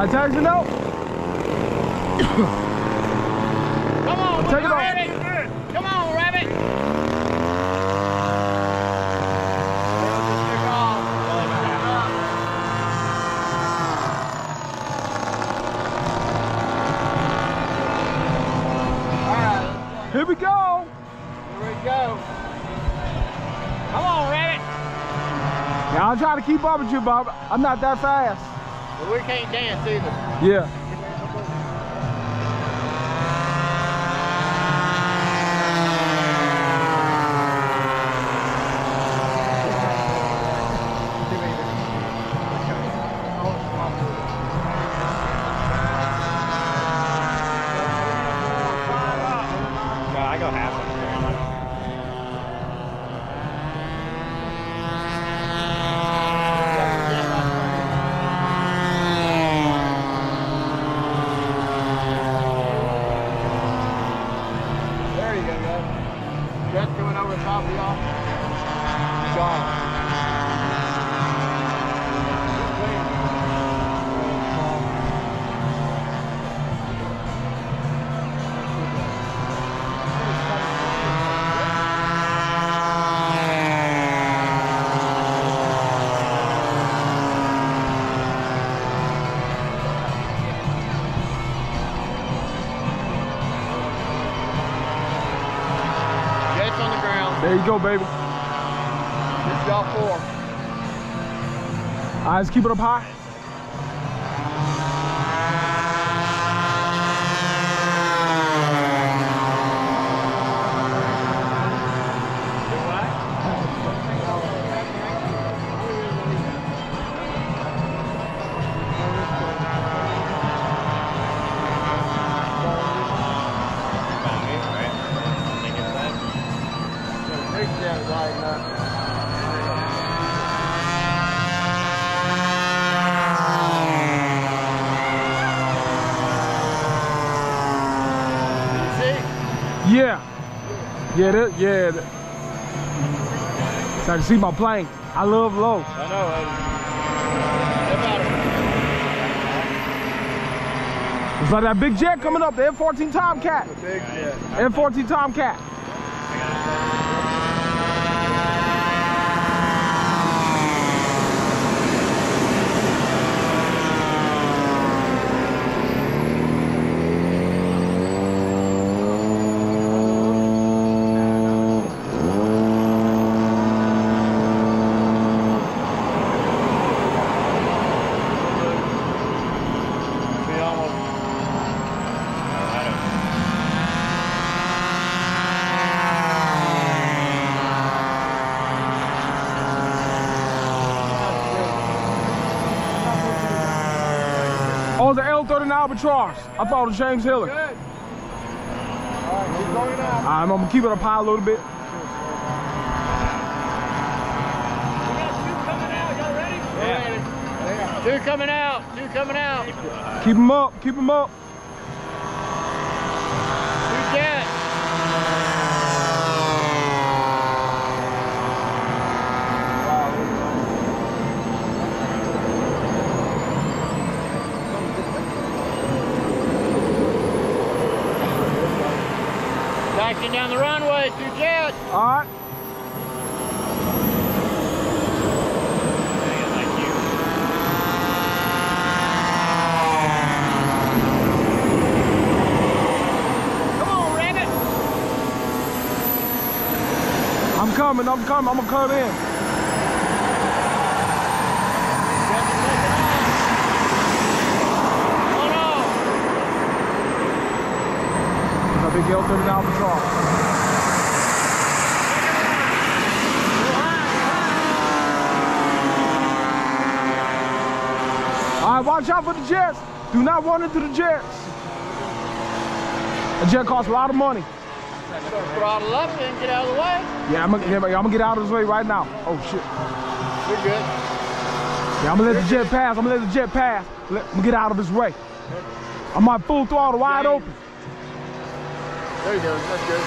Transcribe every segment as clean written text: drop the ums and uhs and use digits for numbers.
All right, taxi note. Come on, take it off. Rabbit. Come on, Rabbit. Here we go. Here we go. Come on, Rabbit. Yeah, I'll try to keep up with you, Bob. I'm not that fast. But we can't dance either. Yeah. I go half of There you go, guys. Jet's coming over the top of y'all. Gone. On the ground. There you go, baby. This y'all 4. All right, let's keep it up high. Yeah. So I can see my plane. I love low. I know. It's like that big jet coming up, the F-14 Tomcat. The big jet. F-14 Tomcat. Oh, the L-30 Albatross. I thought it was James Hiller. Good. All right, keep going out. I'm gonna keep it up high a little bit. We got 2 coming out. Y'all ready? Yeah. 2 coming out. 2 coming out. Keep them up. Keep them up. 2 jets. Taxiing down the runway, 2 jets. All right. Come on, Rabbit. I'm coming. I'm gonna cut in. Big L-30 Albatross. All right, watch out for the jets. Do not run into the jets. A jet costs a lot of money. Throttle up and get out of the way. Yeah, I'm gonna get out of his way right now. Oh shit. You're good. Yeah, I'm gonna let the jet pass. I'm gonna let the jet pass. Let me get out of his way. I'm on full throttle, wide open. There you go. That's good.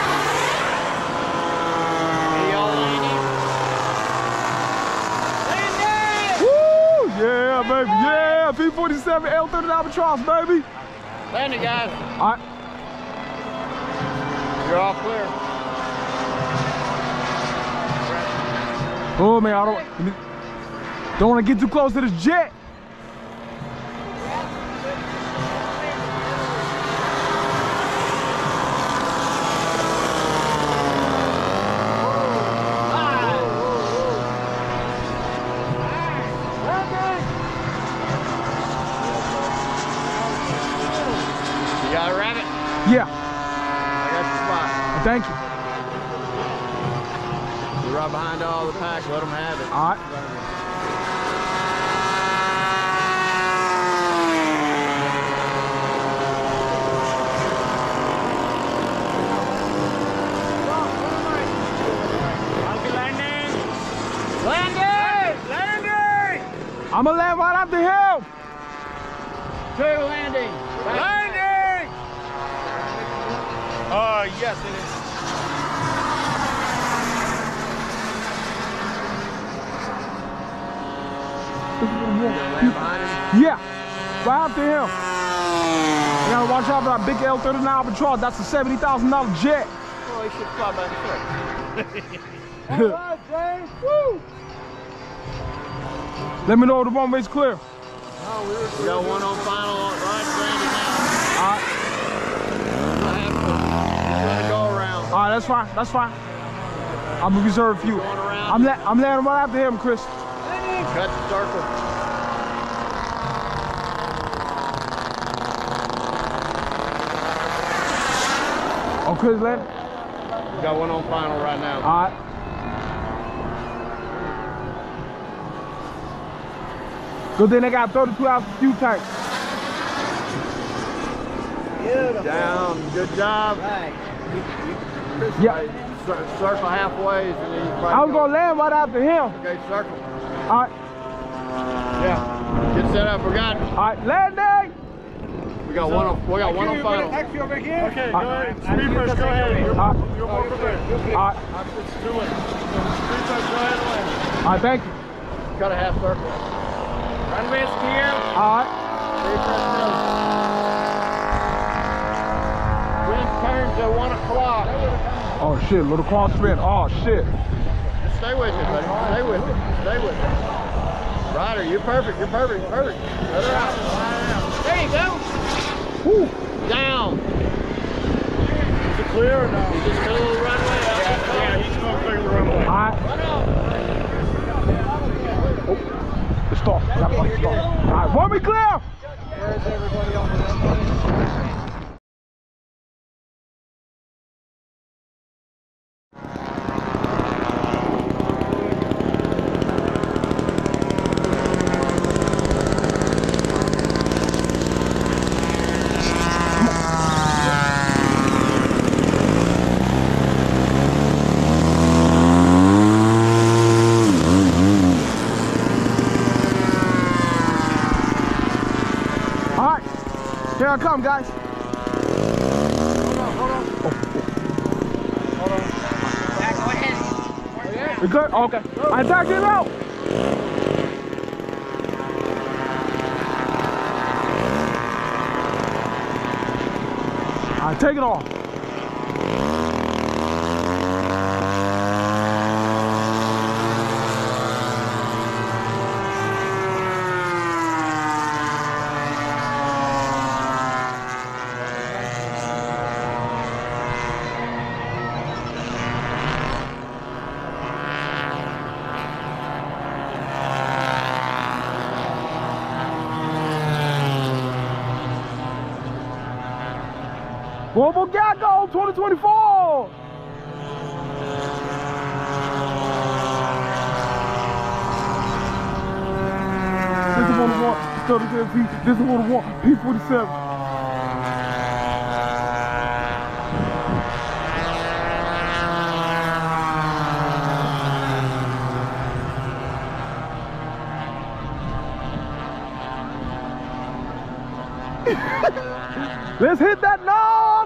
Hey, y'all landing. Landing! Woo! Yeah, baby. Yeah, people. P-47 L-30 Albatross, baby. Landing, guys. All right. You're all clear. Oh man, I don't want to get too close to this jet. You got a rabbit? Yeah. I got your spot. Thank you. You're right behind all the pack. Let them have it. All right. I'm gonna land right after him. Clear landing. Landing! Yes, it is. Land behind him. Yeah, right after him. You gotta watch out for that big L-30 Albatross. That's a $70,000 jet. Well, he should fly back and All right, James. Woo! Let me know if the runway's clear. We got one on final right landing now. All right. Let it go around. All right, that's fine. That's fine. I'm gonna reserve a few. Going around. I'm landing right after him, Chris. Cut the circle. Oh, Chris landing. We got one on final right now. All right. Good thing they got 32 ounce fuel tanks. Down. Good job. Yeah. Circle halfway. And then you I was gonna land right after him. Okay, circle. All right. Yeah. Get set up. We got. All right. Landing. We got one on. We got one on final. Okay, go ahead. Speed first, go ahead. You're more prepared. All right. Let's do it. Speed first, go ahead and land. All right. Thank you. Cut a half circle. Runway's clear. All right. Wind turns at 1 o'clock. Oh shit. Little crosswind. Oh shit. Just stay with it, buddy. Stay with it. Stay with it. Ryder, you're perfect. You're perfect. Perfect. Let her out. There you go. Woo. Down. Is it clear or no? Just cut a little runway. Yeah, he's going to clear the runway. All right. Oh. Let's start. Stop. All right. Run me clear. Where's everybody on the runway? Here I come, guys. Hold on. Back, go ahead. We good? Oh, okay. I attacked him out. All right, take it off. Warbird Gaggle 2024! This is what I want, 37P, this is what I want, P-47. Let's hit that nose!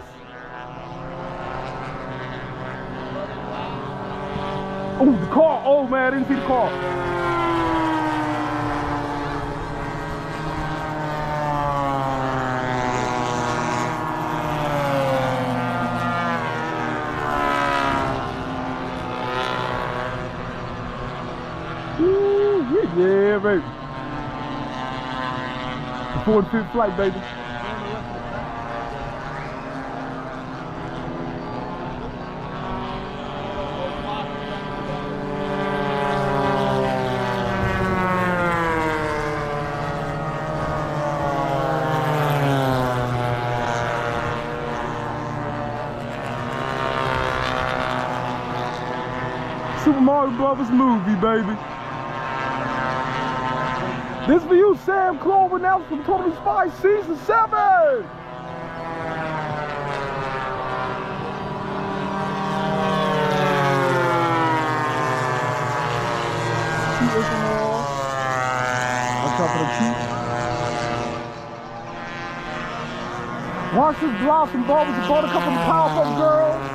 Oh, the car. Oh, man, I didn't see the car. Yeah, baby. The 45th flight, baby. Super Mario Brothers movie, baby. This for you, Sam Clover, now from Totally Spies Season 7! On top of the teeth. Watch this blossom bubbles and buttercup and the Powerpuff Girls.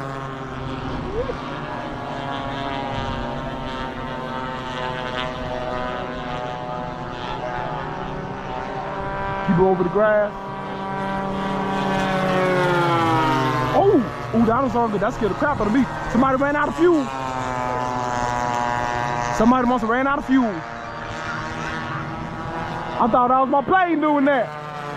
Keep it over the grass. Oh, that was all good. That scared the crap out of me. Somebody ran out of fuel. Somebody must have ran out of fuel. I thought that was my plane doing that.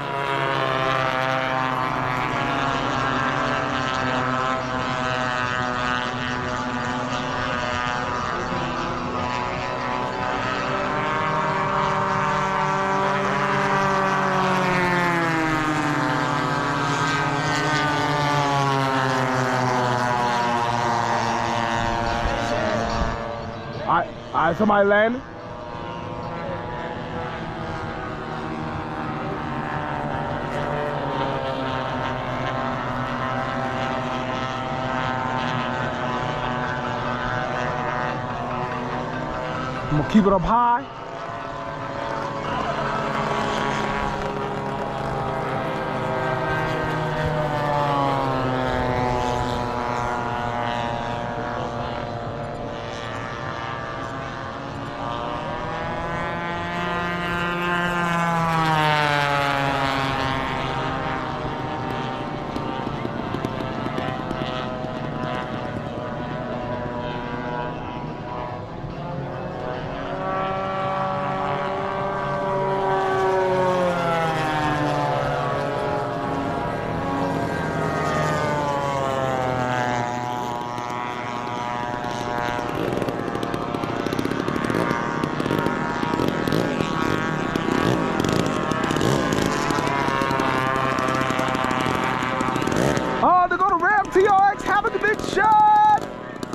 All right, somebody landing. I'm gonna keep it up high. Oh, they're gonna ram TRX having the big shot!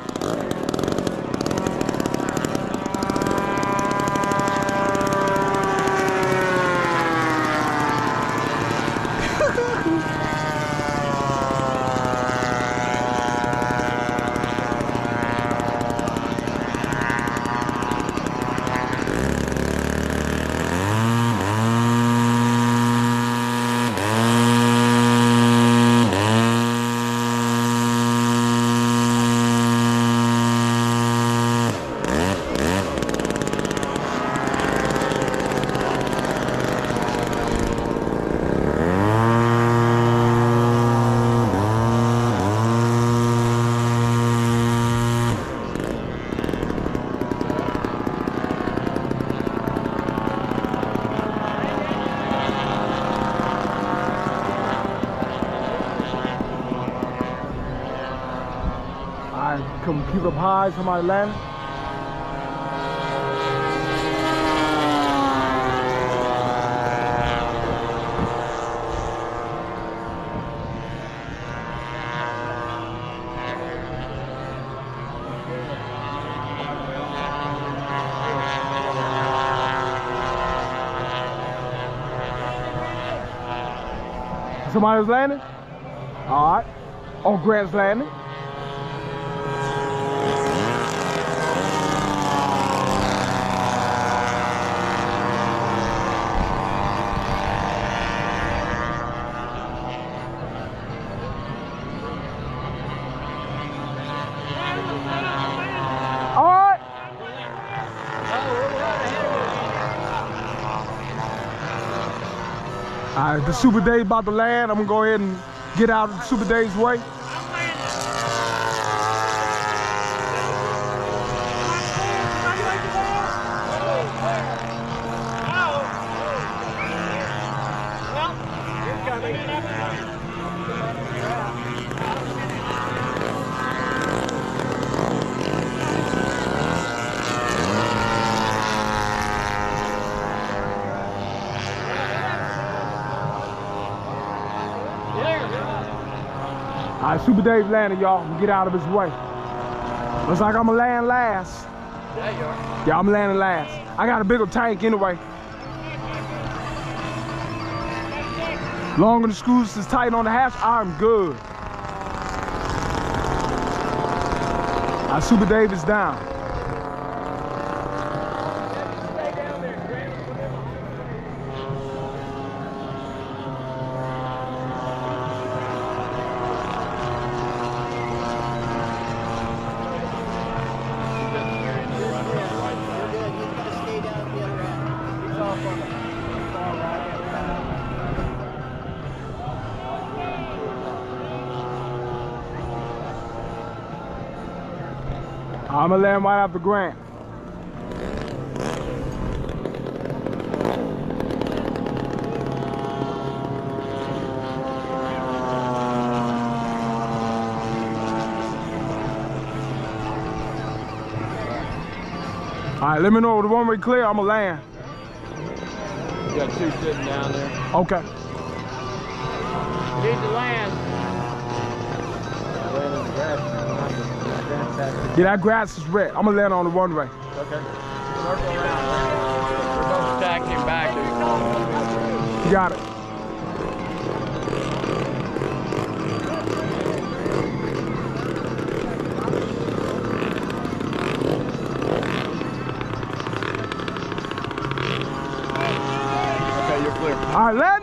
Come keep it up high, somebody landing. Somebody's landing? All right. Oh, Grant's landing. All right, the Super Day's about to land. I'm gonna go ahead and get out of the Super Day's way. right, Super Dave landed, y'all. Get out of his way. Looks like I'm gonna land last. Yeah, you are. Yeah, I'm landing last. I got a bigger tank anyway. Long as the screws is tight on the hatch, I'm good. All right, Super Dave is down. I'm gonna land right after Grant. All right, let me know if the runway clear, I'm gonna land. You got two sitting down there. Okay. You need to land. Land in the grass. Yeah, that grass is wet. I'm gonna land on the runway. Okay. Circle around. We're both stacking back. You got it. Okay, you're clear. All right, landing!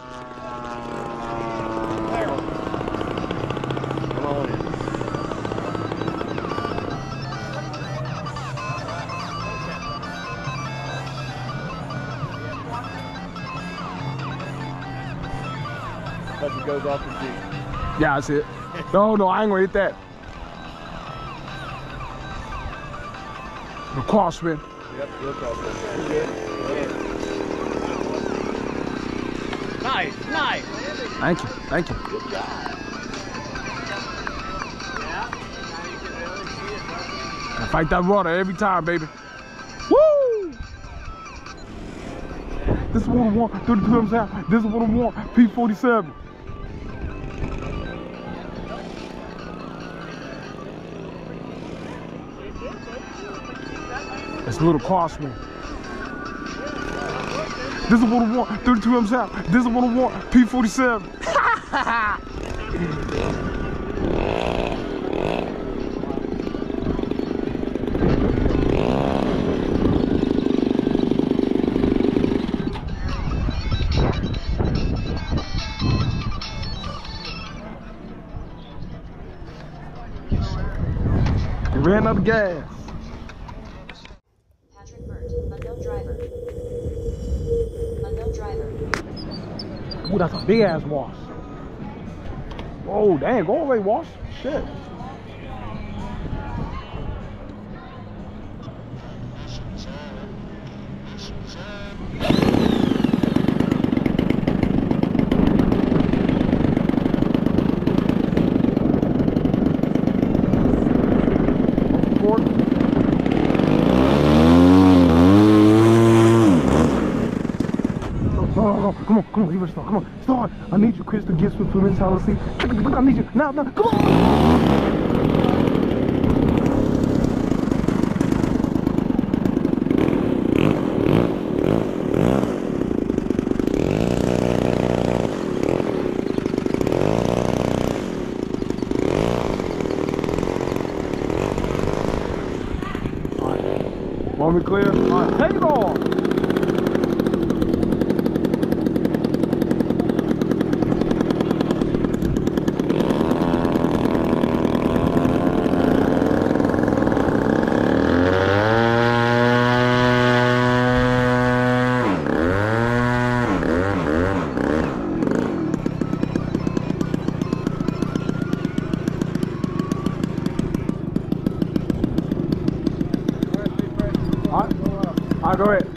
Come on in. Hope it goes off the Jeep. Yeah, that's it. No, I ain't gonna hit that. The crosswind. Yep, look off it. Good. Nice, nice. Thank you, thank you. Good job. I fight that water every time, baby. Woo! This is what I want. 32 thumbs out. This is what I want. P47. It's a little crosswind. This is what I want. 32 thumbs out. This is what I want. P47. Ran out of gas. Patrick Burt, unknown driver. Unknown driver. Ooh, that's a big ass wash. Oh, dang, go away, wash. Shit. Come on, you better start. Come on, start. I need you, Chris, to get some mentality. I need you. Now, come on. All right. Want me clear? All right, take it off. All right, go ahead.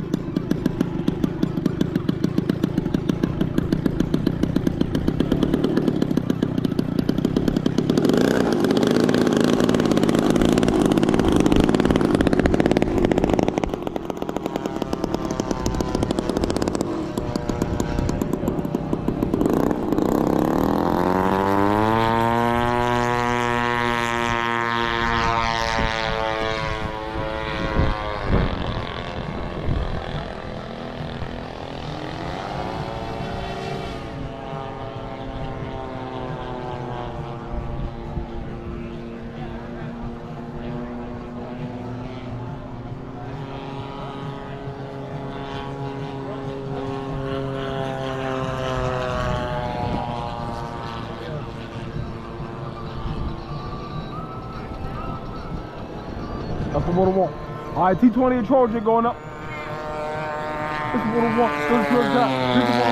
That's the 101. All right, T20 and Trojan going up. This is 101. This is 101. This is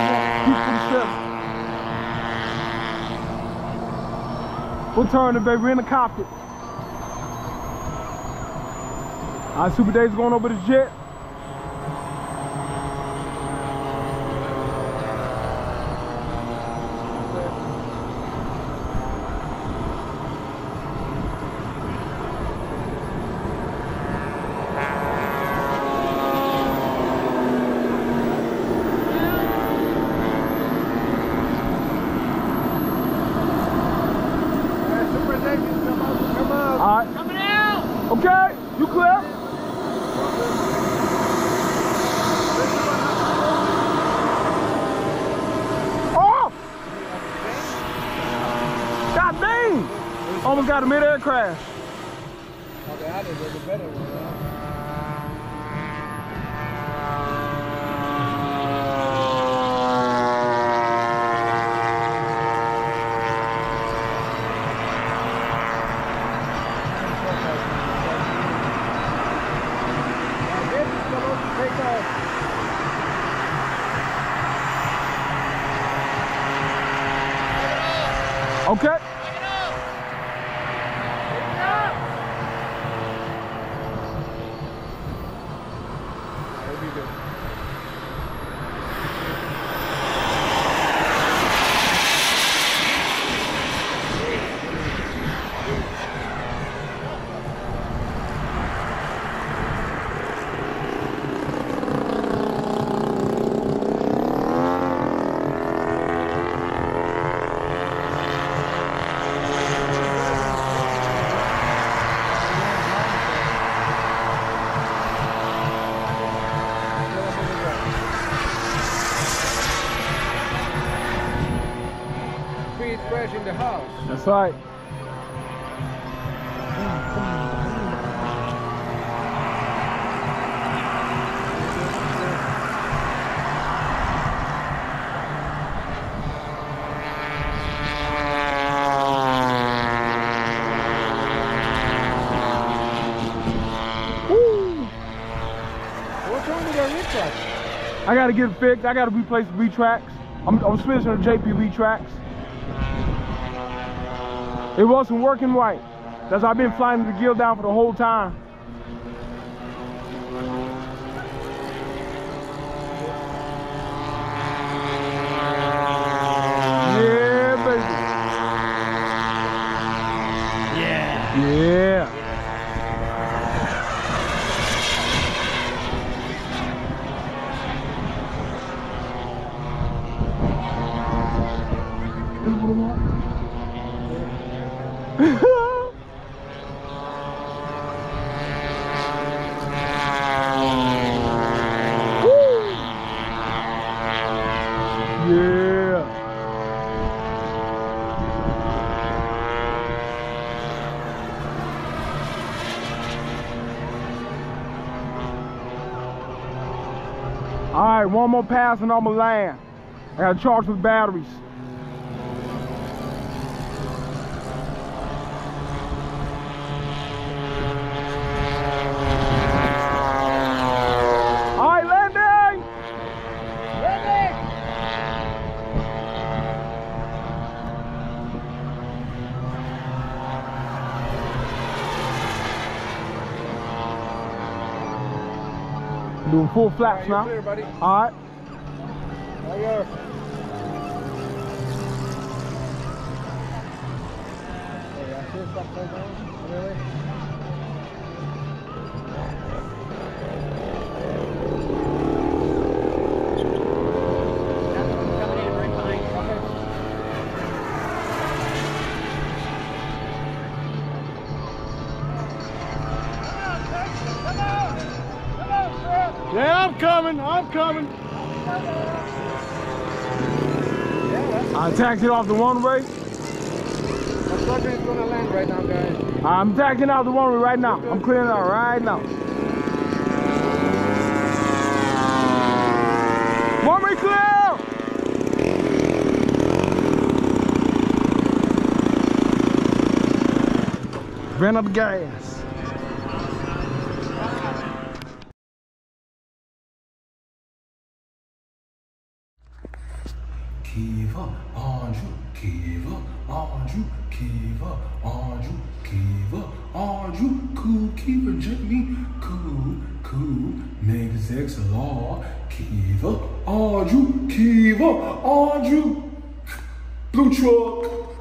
101. We're turning, baby. We're in the cockpit. All right, Super Dave's going over the jet. All right. Coming out. Okay, you clear? Oh! God dang! Almost got a mid-air crash. Okay. Fresh in the house. That's right. What's wrong with your retract? I gotta get it fixed. I gotta replace the retracts. I'm switching to JP retracts. It wasn't working right. That's why I've been flying the gear down for the whole time. Yeah, baby. Yeah. Yeah. Yeah. All right, one more pass and I'm gonna land. I gotta charge with batteries. All right, landing! Landing! Doing full flaps now. Clear, buddy. All right. All yours. Hey, I see something down. Really? Yeah, I'm coming. I'm coming. I taxied off the one-way. My trucker is gonna land right now, guys. I'm taxiing out the one-way right now. I'm clearing out right now. One-way clear! Ran up the gas. Kiva, Andrew, Kiva, Andrew, Kiva, Andrew, Kiva, Andrew, cool, Kiva, Jimmy, cool, niggas XLR, Kiva, Andrew, Blue truck.